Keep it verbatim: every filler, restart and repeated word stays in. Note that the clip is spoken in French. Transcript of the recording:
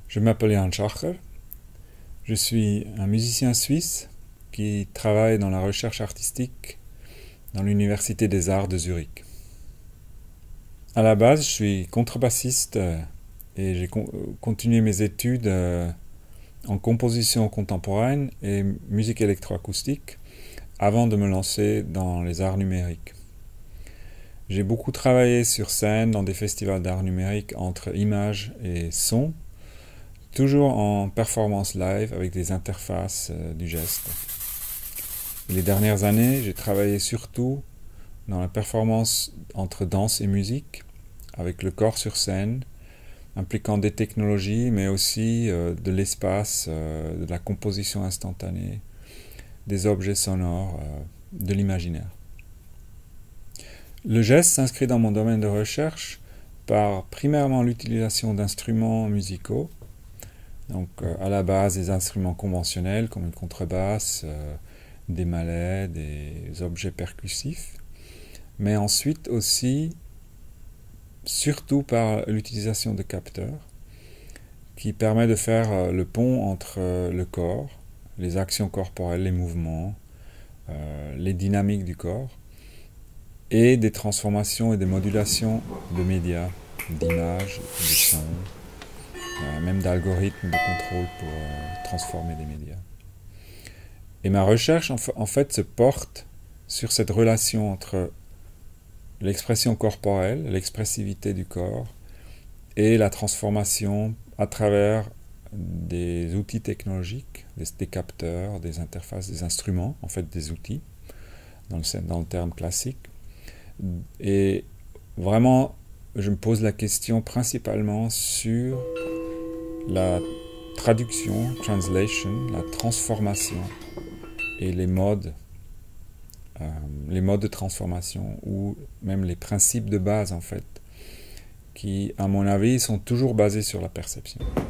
Je m'appelle Jan Schacher, je suis un musicien suisse qui travaille dans la recherche artistique dans l'Université des Arts de Zurich. À la base, je suis contrebassiste et j'ai con continué mes études en composition contemporaine et musique électroacoustique avant de me lancer dans les arts numériques. J'ai beaucoup travaillé sur scène dans des festivals d'art numérique entre images et son, toujours en performance live avec des interfaces euh, du geste. Les dernières années, j'ai travaillé surtout dans la performance entre danse et musique, avec le corps sur scène, impliquant des technologies, mais aussi euh, de l'espace, euh, de la composition instantanée, des objets sonores, euh, de l'imaginaire. Le geste s'inscrit dans mon domaine de recherche par primairement l'utilisation d'instruments musicaux, donc euh, à la base des instruments conventionnels comme une contrebasse, euh, des mallets, des objets percussifs, mais ensuite aussi surtout par l'utilisation de capteurs qui permet de faire euh, le pont entre euh, le corps, les actions corporelles, les mouvements, euh, les dynamiques du corps et des transformations et des modulations de médias, d'images, de sons, euh, même d'algorithmes de contrôle pour euh, transformer des médias. Et ma recherche en, en fait se porte sur cette relation entre l'expression corporelle, l'expressivité du corps et la transformation à travers des outils technologiques, des, des capteurs, des interfaces, des instruments, en fait des outils, dans le, dans le terme classique. Et vraiment, je me pose la question principalement sur la traduction, translation, la transformation et les modes, euh, les modes de transformation ou même les principes de base en fait, qui, à mon avis, sont toujours basés sur la perception.